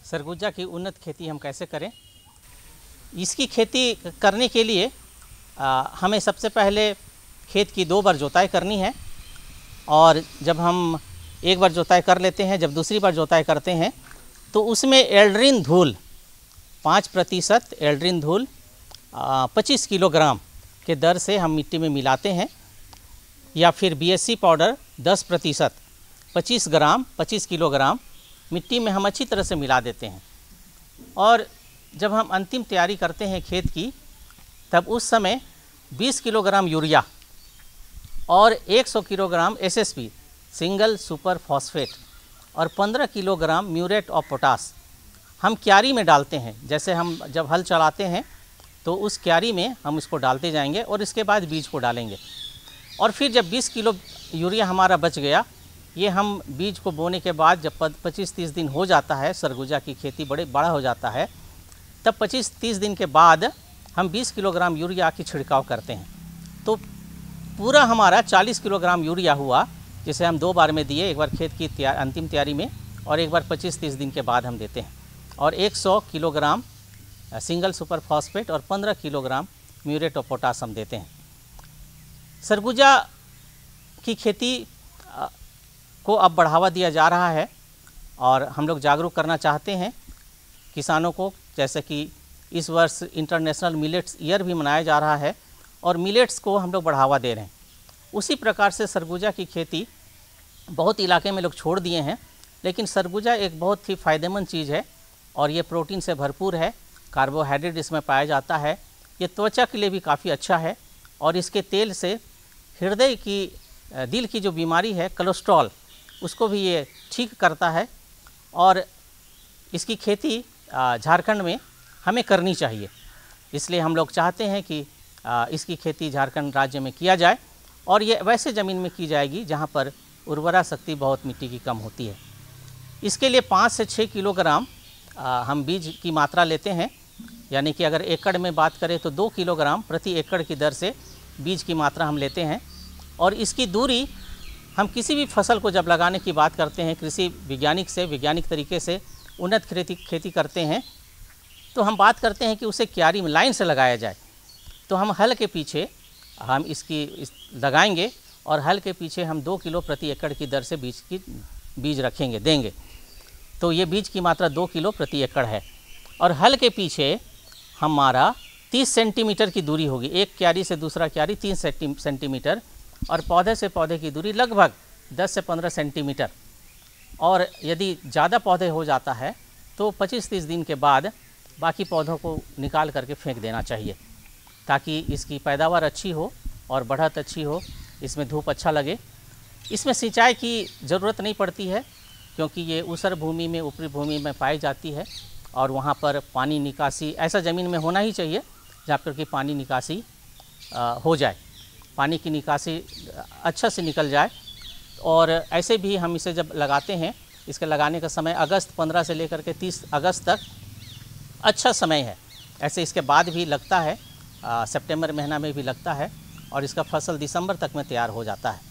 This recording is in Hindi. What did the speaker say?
सरगुजा की उन्नत खेती हम कैसे करें। इसकी खेती करने के लिए हमें सबसे पहले खेत की 2 बार जोताई करनी है। और जब हम एक बार जोताई कर लेते हैं, जब दूसरी बार जोताई करते हैं तो उसमें एल्ड्रिन धूल 5% एल्ड्रिन धूल 25 किलोग्राम के दर से हम मिट्टी में मिलाते हैं, या फिर BSC पाउडर 10% 25 किलोग्राम मिट्टी में हम अच्छी तरह से मिला देते हैं। और जब हम अंतिम तैयारी करते हैं खेत की, तब उस समय 20 किलोग्राम यूरिया और 100 kilogram SSP single super phosphate और 15 किलोग्राम म्यूरेट ऑफ पोटास हम क्यारी में डालते हैं। जैसे हम जब हल चलाते हैं तो उस क्यारी में हम इसको डालते जाएंगे और इसके बाद बीज को डालेंगे। और फिर जब 20 किलो यूरिया हमारा बच गया, ये हम बीज को बोने के बाद जब 25-30 दिन हो जाता है, सरगुजा की खेती बड़ा हो जाता है, तब 25-30 दिन के बाद हम 20 किलोग्राम यूरिया की छिड़काव करते हैं। तो पूरा हमारा 40 किलोग्राम यूरिया हुआ, जिसे हम 2 बार में दिए, एक बार खेत की अंतिम तैयारी में और एक बार 25-30 दिन के बाद हम देते हैं। और 100 किलोग्राम सिंगल सुपर फॉस्फेट और 15 किलोग्राम म्यूरेट ऑफ पोटास हम देते हैं। सरगुजा की खेती को अब बढ़ावा दिया जा रहा है और हम लोग जागरूक करना चाहते हैं किसानों को। जैसे कि इस वर्ष इंटरनेशनल मिलेट्स ईयर भी मनाया जा रहा है और मिलेट्स को हम लोग बढ़ावा दे रहे हैं। उसी प्रकार से सरगुजा की खेती बहुत इलाके में लोग छोड़ दिए हैं, लेकिन सरगुजा एक बहुत ही फ़ायदेमंद चीज़ है और ये प्रोटीन से भरपूर है, कार्बोहाइड्रेट इसमें पाया जाता है। ये त्वचा के लिए भी काफ़ी अच्छा है और इसके तेल से हृदय की, दिल की जो बीमारी है कोलेस्ट्रॉल, उसको भी ये ठीक करता है। और इसकी खेती झारखंड में हमें करनी चाहिए, इसलिए हम लोग चाहते हैं कि इसकी खेती झारखंड राज्य में किया जाए और ये वैसे ज़मीन में की जाएगी जहाँ पर उर्वरा शक्ति बहुत मिट्टी की कम होती है। इसके लिए 5 से 6 किलोग्राम हम बीज की मात्रा लेते हैं, यानी कि अगर एकड़ में बात करें तो 2 किलोग्राम प्रति एकड़ की दर से बीज की मात्रा हम लेते हैं। और इसकी दूरी हम किसी भी फसल को जब लगाने की बात करते हैं, कृषि वैज्ञानिक तरीके से उन्नत खेती करते हैं, तो हम बात करते हैं कि उसे क्यारी में लाइन से लगाया जाए। तो हम हल के पीछे हम लगाएंगे और हल के पीछे हम 2 किलो प्रति एकड़ की दर से बीज देंगे। तो ये बीज की मात्रा 2 किलो प्रति एकड़ है। और हल के पीछे हमारा 30 सेंटीमीटर की दूरी होगी, एक क्यारी से दूसरा क्यारी 3 सेंटीमीटर, और पौधे से पौधे की दूरी लगभग 10 से 15 सेंटीमीटर। और यदि ज़्यादा पौधे हो जाता है तो 25-30 दिन के बाद बाकी पौधों को निकाल करके फेंक देना चाहिए, ताकि इसकी पैदावार अच्छी हो और बढ़त अच्छी हो, इसमें धूप अच्छा लगे। इसमें सिंचाई की ज़रूरत नहीं पड़ती है, क्योंकि ये ऊसर भूमि में, ऊपरी भूमि में पाई जाती है और वहाँ पर पानी निकासी ऐसा ज़मीन में होना ही चाहिए जहाँ पर कि पानी निकासी हो जाए, पानी की निकासी अच्छा से निकल जाए। और ऐसे भी हम इसे जब लगाते हैं, इसके लगाने का समय अगस्त 15 से लेकर के 30 अगस्त तक अच्छा समय है। ऐसे इसके बाद भी लगता है, सितंबर महीना में भी लगता है और इसका फसल दिसंबर तक में तैयार हो जाता है।